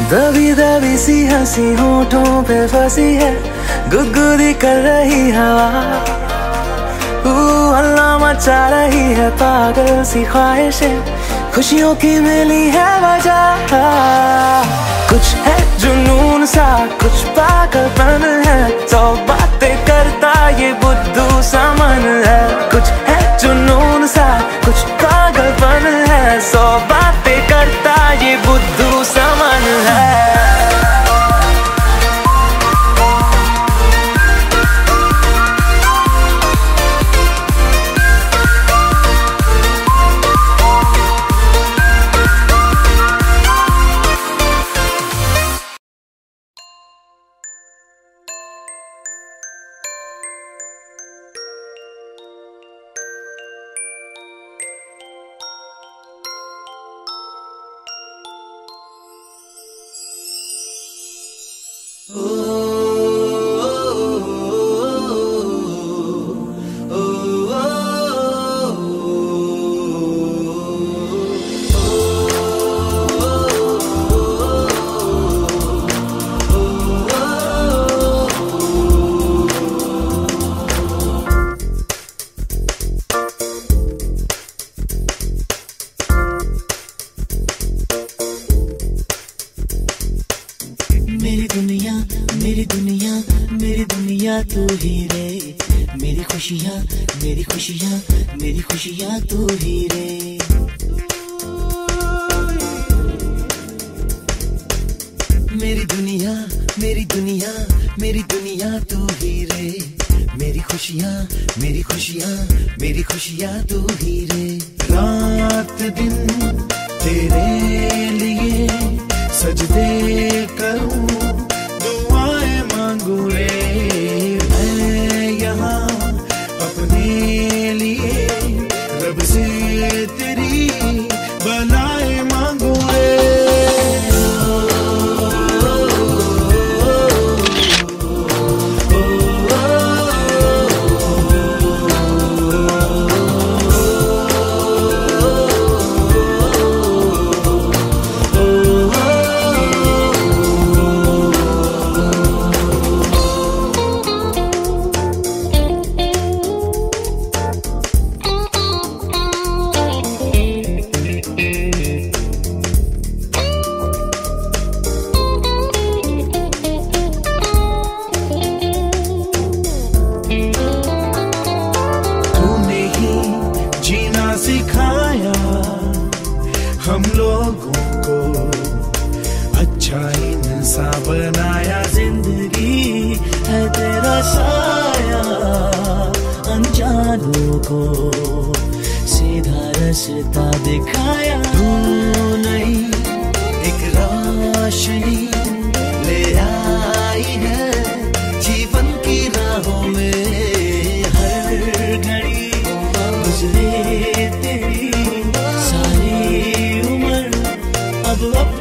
दबी दबी सी हंसी होठों पे फंसी है, गुदगुदी कर रही हवा, हल्ला मचा रही है पागल सी ख्वाहिशें, खुशियों की मिली है वजह। कुछ है जुनून सा, कुछ पागलपन है, सौ बातें करता ये बुद्धू सा मन है। कुछ है जुनून सा, कुछ पागलपन है, सौ बातें करता ये बुद्धू सा मन है। मेरी दुनिया मेरी दुनिया मेरी दुनिया तू ही रे, मेरी खुशियाँ मेरी खुशियाँ मेरी खुशियाँ तू ही रे। मेरी दुनिया मेरी दुनिया मेरी दुनिया तू ही रे, मेरी खुशियाँ मेरी खुशियाँ मेरी खुशियाँ तू ही रे। रात दिन तेरे लिए सजदे करूं, दुआएं मांगू रे, मैं यहाँ अपने लिए रब से तेरी बनाए मांगू रे। सिखाया हम लोगों को, अच्छा इंसान बनाया, जिंदगी है तेरा साया, अनजानों को सीधा रास्ता दिखाया। तू नहीं एक रोशनी ले आई है जीवन की राहों में, हर घड़ी गुजरे तेरी सारी उम्र अब